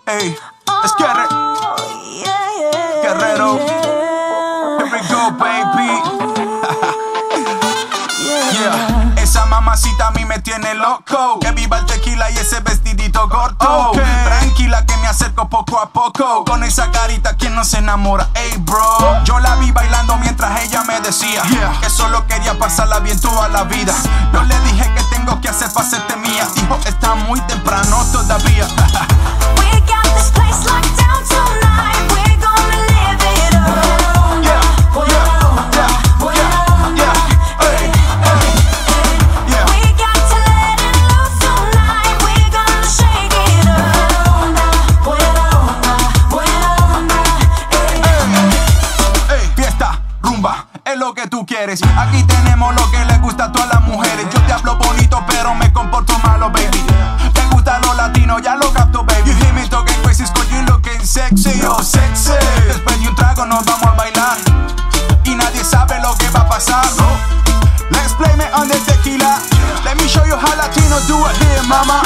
Hey, let's get it. Guerrero. Here we go, baby. Yeah. Esa mamacita a mí me tiene loco. Que viva el tequila y ese vestidito corto. Tranquila que me acerco poco a poco. Con esa carita, ¿quién no se enamora? Ey, bro. Yo la vi bailando mientras ella me decía que solo quería pasarla bien toda la vida. Yo le dije que tengo que hacer para hacerte mía. Dijo, está muy temprano todavía. We got this place locked down tonight. We're gonna live it up. Aquí tenemos lo que le gusta a todas las mujeres. Yo te hablo bonito pero me comporto malo, baby. Te gusta lo latino, ya lo capto, baby. You hear me talking crazy, cause you looking sexy, oh sexy. Después de un trago nos vamos a bailar y nadie sabe lo que va a pasar. Let's blame it on the tequila. Let me show you how Latinos do it here, mama.